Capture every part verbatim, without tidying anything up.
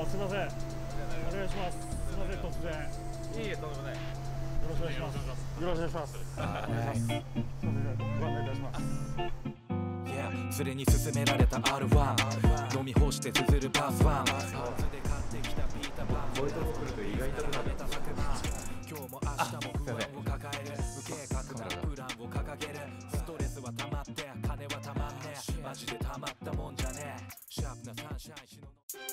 もすみません。お願いします。すみません突然。 いいえとんでもない。 よろしくお願いします。よろしくお願いします。お願いします。すみませんご案内いたします。 連れに勧められた アールワン 飲み干して綴るバースワン。 こういうとこ来ると意外となる。 今日も明日も不安を抱える無計画なプランを掲げる。ストレスは溜まって金はたまんねえ。マジでたまったもんじゃねえ。シャープなサンシャインしの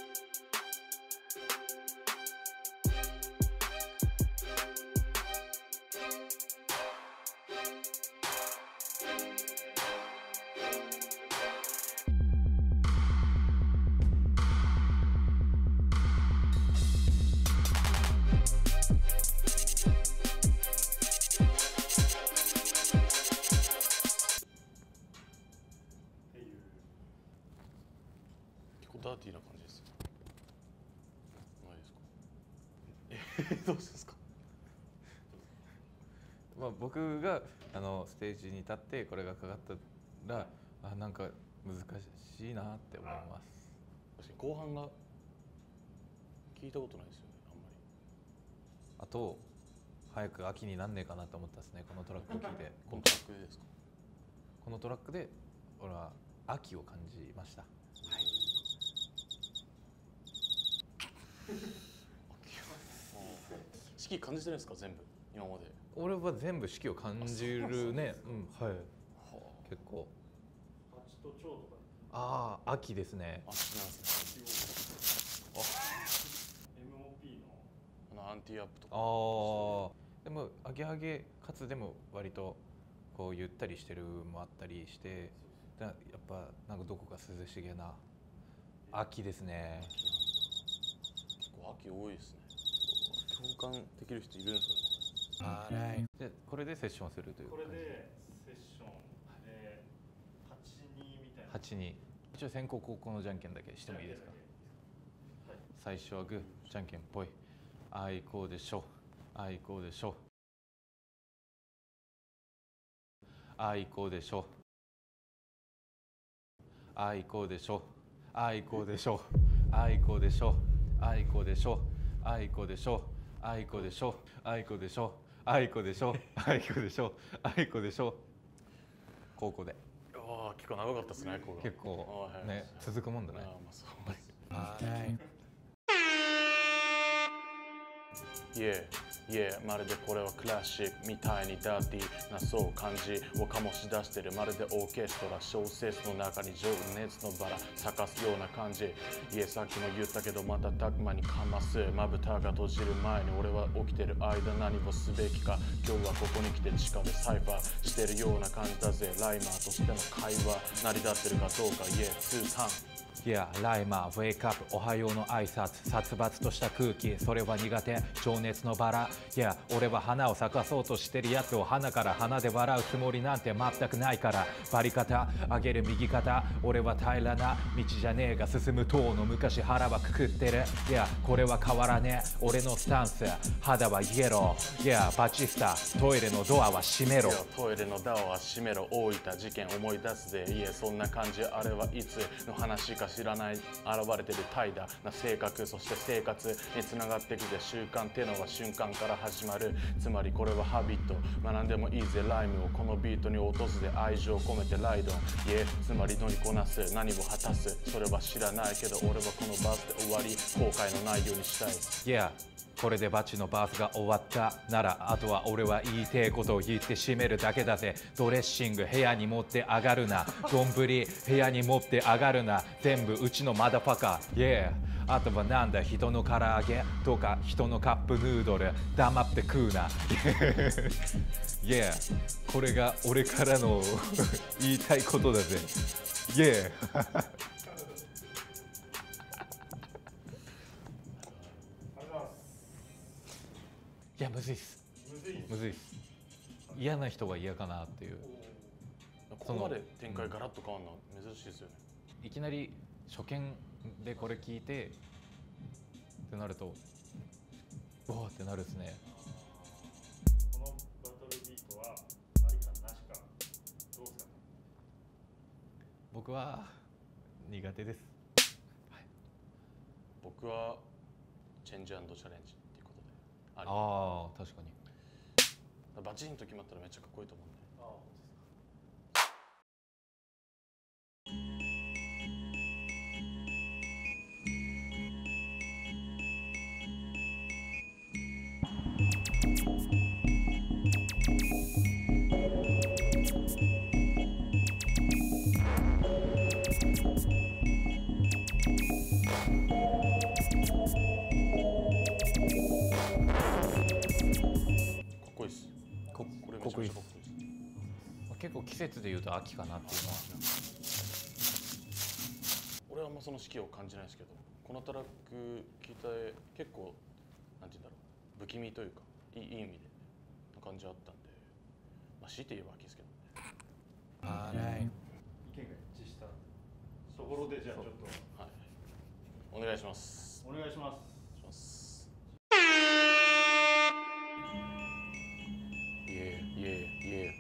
ダーティーな感じです。ないですか。え、どうですか。 まあ僕があのステージに立ってこれがかかったら、あなんか難しいなって思います。 確かに後半が聞いたことないですよね。あんまり。 あと早く秋になんねえかなと思ったですね。このトラックを聞いて。 このトラックでですか。 このトラックで俺は秋を感じました。はい。 四季感じてるんですか全部今まで。 俺は全部四季を感じるね。うんはい。結構。 蜂と蝶とか。 ああ秋ですね。 あ、なんですね。 エムオーピー のあのアンティアップとか。 ああでもアゲアゲかつでも割とこうゆったりしてるもあったりして、だやっぱなんかどこか涼しげな秋ですね。 結構秋多いですね。共感できる人いるんですかね。 でこれでセッションするというこれでセッションではちにみたいな。 はちに一応先攻後攻のじゃんけんだけしてもいいですか。最初はグーじゃんけんぽい。あいこうでしょ。あいこうでしょ。あいこうでしょ。あいこうでしょ。あいこうでしょ。あいこうでしょ。あいこうでしょ。あいこうでしょ。あいこでしょ。あいこでしょ。あいこでしょ。あいこでしょ。あいこでしょ。高校で。 ああ、結構長かったですね。ここ結構ね続くもんだね。 ああ、まあそう。いえいえ、まるでこれはクラシックみたいにダーティーなそう感じを醸し出してる。まるでオーケストラ小説の中に情熱のバラ咲かすような感じ。いえ、さっきも言ったけどまたたくまにかますまぶたが閉じる前に俺は起きてる間何をすべきか。今日はここに来て地下でサイファーしてるような感じだぜ。ライマーとしての会話成り立ってるかどうか。いえ、ツータンいや、ライマー、ウェイクアップ、おはようの挨拶、殺伐とした空気、それは苦手、情熱のバラ。いや、俺は花を咲かそうとしてるやつを花から花で笑うつもりなんて全くないから。バリ方、上げる右肩、俺は平らな道じゃねえが進む塔の昔腹はくくってる。いや、これは変わらねえ、俺のスタンス、肌はイエロー。いや、バチスタ、トイレのドアは閉めろ。 トイレのドアは閉めろ。大分事件思い出すぜ。いえ、そんな感じ。あれはいつの話か知らない。現れてる怠惰な性格、そして生活につながってきて習慣ってのは瞬間から始まる。つまりこれはハビット。学んでもいいぜライムをこのビートに落とすで。愛情を込めてライドン。いえ、つまり乗りこなす何を果たす。それは知らないけど俺はこのバースで終わり後悔のないようにしたい。 いや、これでバチのバースが終わったなら、あとは俺は言いてえことを言って締めるだけだぜ。ドレッシング部屋に持って上がるな、丼部屋に持って上がるな、全部うちのマダファカー。イエー、あとはなんだ人の唐揚げとか人のカップヌードル黙って食うな。イエー、これが俺からの言いたいことだぜ。イエー。いや、むずいっす。むずいっす。嫌な人は嫌かなっていう。 ここまで展開ガラッと変わるの珍しいですよね。 いきなり初見でこれ聞いてってなると、うわーってなるですね。 このバトルビートはありかなしかどうですかね。 僕は苦手です。 僕僕はチェンジアンドチャレンジっていうことであり。 ああ確かに。 バチンと決まったらめっちゃかっこいいと思うんで。 こここいいっす。結構季節でいうと秋かなっていうのは。 俺はあんまその四季を感じないですけど、このトラック聞いて結構なんて言うんだろう、不気味というかいいいい意味でな感じあったんで、まあ強いて言えば秋ですけどね。 はい。 意見が一致したところでじゃあちょっとはいお願いします。 お願いします。 します。イエーイエーイエー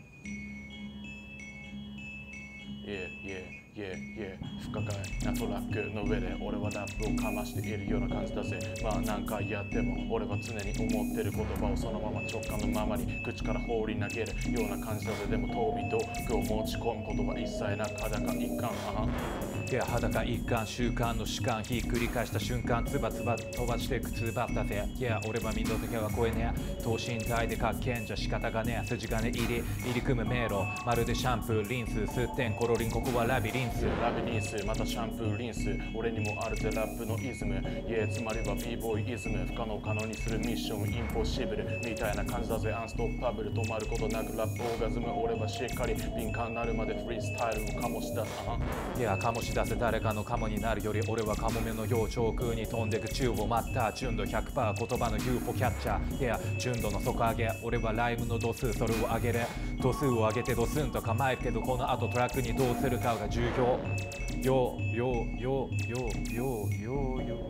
イエーイエーイエー不可解なトラックの上で俺はラップをかましているような感じだぜ。まあ何回やっても俺は常に思ってる言葉をそのまま直感のままに口から放り投げるような感じだぜ。でも飛び道具を持ち込むことは一切なく裸一貫。 いや裸一貫習慣の主観ひっくり返した瞬間つばつば飛ばしてくつばったぜ。いや俺は見とけは声ね等身大でかっけんじゃ仕方がねえ筋金入り入り組む迷路まるでシャンプーリンス吸ってんコロリンここはラビリンスラビリンスまたシャンプーリンス俺にもあるぜラップのイズムイエつまりは b ボーイイズム不可能を可能にするミッションインポッシブルみたいな感じだぜ。アンストッパブル止まることなくラップオーガズム俺はしっかり敏感なるまでフリースタイルを醸し出す。 いや醸し出せ誰かのカモになるより俺はカモメのよう上空に飛んでく宙を待った純度 ひゃくパーセント 言葉の ユーフォー キャッチャーいや純度の底上げ俺はライムの度数それを上げる度数を上げてドスンと構えるけどこの後トラックにどうするかが重要よよよよよよよ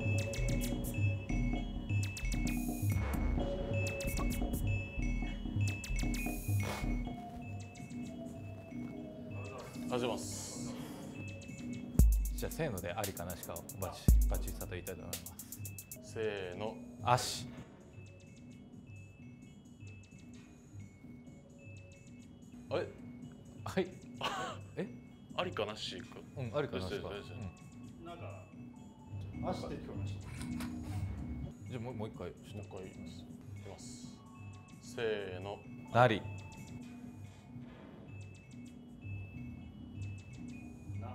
ありがとうございます。 じゃあせーのでありかなしかをバチバチさと言いたいと思います。 せーの足あれはいえありかなしかうんありかなしか、うん、 なんか足って聞こえました。 じゃあもうもう一回もう一回言います。いきます。せーのなりな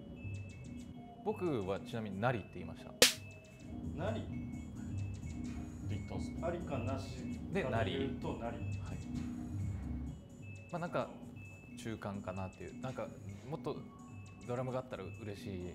僕はちなみになりって言いました。 なりって言ったんすね。 ありかなしでなりとなり。 はい。まあなんか中間かなっていうなんかもっとドラムがあったら嬉しいなっていう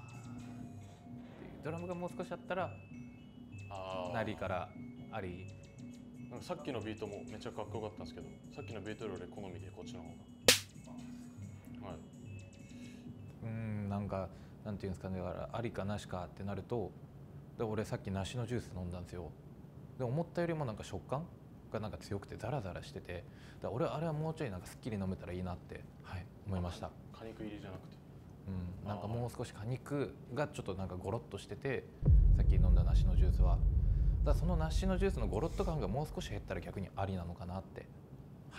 ドラムがもう少しあったらあなりからありなんかさっきのビートもめっちゃかっこよかったんですけどさっきのビートより好みでこっちの方がはい。 うんなんかなんていうんですかねだからありかなしかってなるとで俺さっき梨のジュース飲んだんですよ。で思ったよりもなんか食感がなんか強くてザラザラしててだ俺あれはもうちょいなんかすっきり飲めたらいいなって、はい、思いました。 果肉入りじゃなくてうん、なんかもう少し果肉がちょっとなんかゴロッとしててさっき飲んだ梨のジュースはだからその梨のジュースのゴロッと感がもう少し減ったら逆にありなのかなって。はい。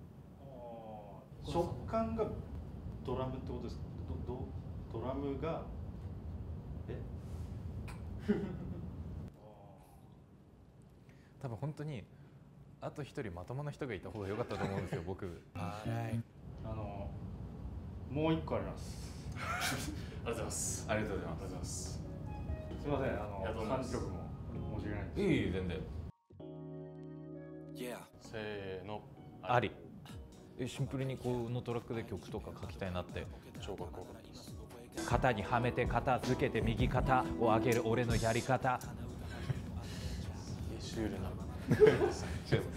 食感がドラムってことですか。どどドラムがえ多分本当にあと一人まともな人がいた方が良かったと思うんですよ僕。 あのもう一個あります。 ありがとうございますありがとうございまありがとうございます。 すみませんあありがとうございのます三曲も申し訳ないです。 す。いい全然。 せーのあり。えシンプルにこのトラックで曲とか書きたいなって。 超かっこよかったです。 肩にはめて片付けて右肩を上げる俺のやり方。 シュールな違う